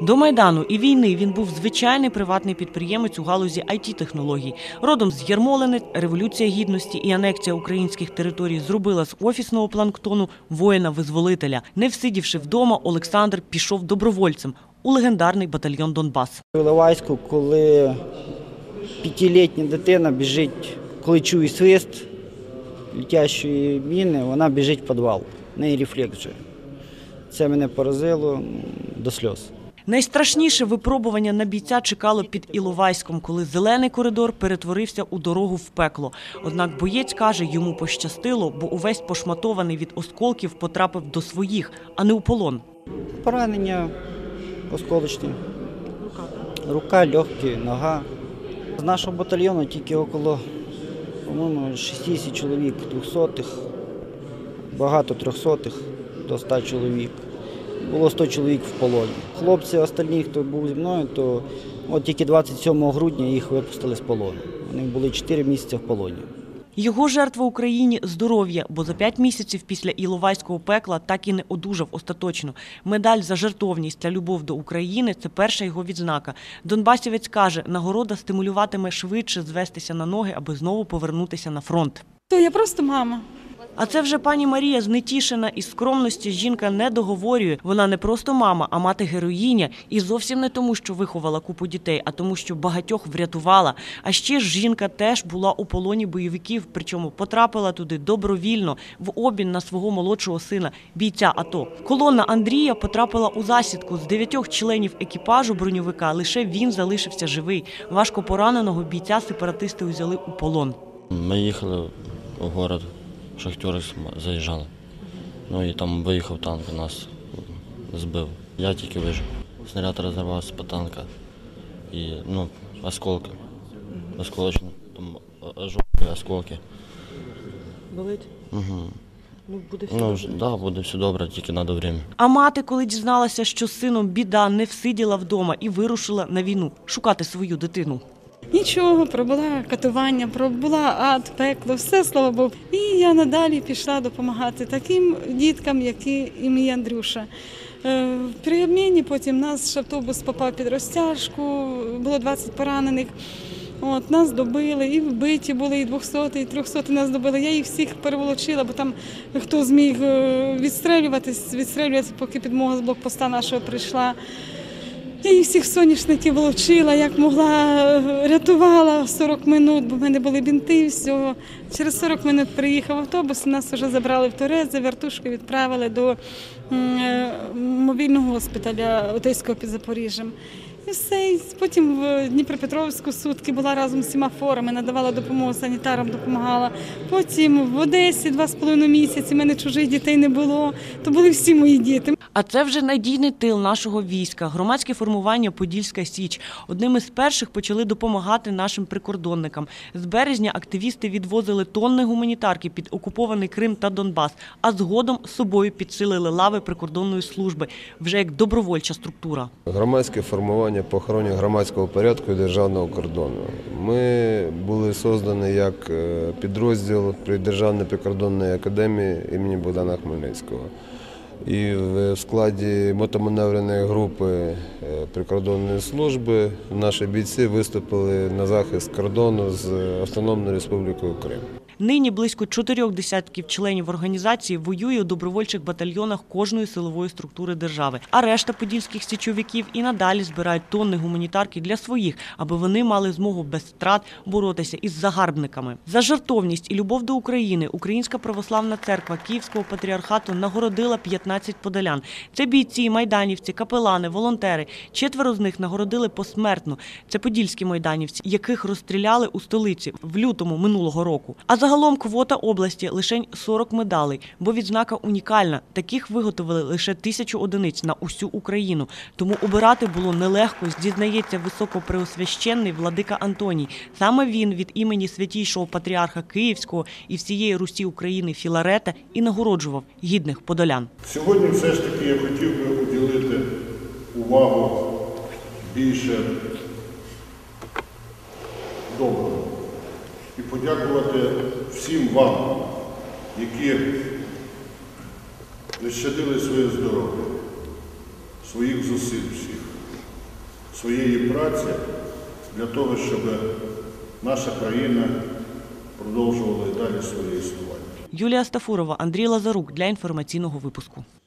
До Майдану і війни він був звичайний приватний підприємець у галузі IT-технологій. Родом з Ярмолини, Революція Гідності і анексія українських територій зробила з офісного планктону воїна-визволителя. Не всидівши вдома, Олександр пішов добровольцем у легендарний батальйон «Донбас». В Іловайську, коли 5-літня дитина біжить, коли чує свист летящої міни, вона біжить в підвал. В неї рефлекс вже. Це мене поразило до сльоз. Найстрашніше випробування на бійця чекало під Іловайськом, коли зелений коридор перетворився у дорогу в пекло. Однак боєць каже, йому пощастило, бо увесь пошматований від осколків потрапив до своїх, а не у полон. Поранення осколочні. Рука, легкі, нога. З нашого батальйону тільки около, по-моєму, 60 чоловік, 200-х, багато 300-х, до 100 чоловік. Було 100 чоловік в полоні. Хлопці остальні, хто був зі мною, то от тільки 27 грудня їх випустили з полону. Вони були 4 місяці в полоні. Його жертва Україні – здоров'я, бо за 5 місяців після Іловайського пекла так і не одужав остаточно. Медаль за жертовність та любов до України – це перша його відзнака. Донбасівець каже, нагорода стимулюватиме швидше звестися на ноги, аби знову повернутися на фронт. Я просто мама. А це вже пані Марія знетішена. Із скромності жінка не договорює. Вона не просто мама, а мати-героїня. І зовсім не тому, що виховала купу дітей, а тому, що багатьох врятувала. А ще ж жінка теж була у полоні бойовиків, причому потрапила туди добровільно, в обмін на свого молодшого сина, бійця АТО. Колона Андрія потрапила у засідку. З 9 членів екіпажу броньовика лише він залишився живий. Важко пораненого бійця сепаратисти узяли у полон. Ми їхали в город. Шахтери заїжджали. Ну і там виїхав танк, нас збив. Я тільки вижив. Снаряд розірвався по танка. І, осколки. Осколочні. Там жовті осколки. Болить? Угу. Буде все добре? Так, буде все добре, тільки треба час. А мати, коли дізналася, що з сином біда, не всиділа вдома і вирушила на війну шукати свою дитину. Нічого, пробула катування, пробула ад, пекло, все, слава Богу. І я надалі пішла допомагати таким діткам, як і мій Андрюша. При обміні потім наш автобус попав під розтяжку, було 20 поранених. Нас добили, і вбиті були, і 200, і 300 нас добили. Я їх всіх переволочила, бо там хто зміг відстрілюватися, поки підмога з блокпоста нашого прийшла. Я їх всіх соняшників волочила, як могла, рятувала 40 минут, бо в мене були бінти і всього. Через 40 минут приїхав автобус, нас вже забрали в Торез, за вертушкою відправили до мобільного госпіталя Одеського під Запоріжжям. І все. Потім в Дніпропетровську сутки була разом з семафорами, надавала допомогу, санітарам допомагала. Потім в Одесі 2,5 місяці, в мене чужих дітей не було, то були всі мої діти. А це вже надійний тил нашого війська. Громадське формування «Подільська Січ». Одним із перших почали допомагати нашим прикордонникам. З березня активісти відвозили тонни гуманітарки під окупований Крим та Донбас, а згодом з собою підсилили лави прикордонної служби, вже як добровольча структура. Громадське формування по охороні громадського порядку і державного кордону. Ми були створені як підрозділ при Державній прикордонній академії імені Богдана Хмельницького. І в складі мотоманевреної групи прикордонної служби наші бійці виступили на захист кордону з Автономною Республікою Крим. Нині близько 4 десятків членів організації воює у добровольчих батальйонах кожної силової структури держави. А решта подільських січовиків і надалі збирають тонни гуманітарки для своїх, аби вони мали змогу без втрат боротися із загарбниками. За жертовність і любов до України Українська православна церква Київського патріархату нагородила 15 подолян. Це бійці, майданівці, капелани, волонтери. 4 з них нагородили посмертно. Це подільські майданівці, яких розстріляли у столиці в лютому минулого року. А загалом квота області – лише 40 медалей, бо відзнака унікальна. Таких виготовили лише 1000 одиниць на усю Україну. Тому обирати було нелегко, зізнається високопреосвященний владика Антоній. Саме він від імені святійшого патріарха Київського і всієї Русі України Філарета і нагороджував гідних подолян. Сьогодні все ж таки я хотів би уділити увагу більше доброго. І подякувати всім вам, які защадили своє здоров'я, своїх зусиль всіх. своєї праці для того, щоб наша країна продовжувала і далі своє існування. Юлія Стафурова, Андрій Лазарук для інформаційного випуску.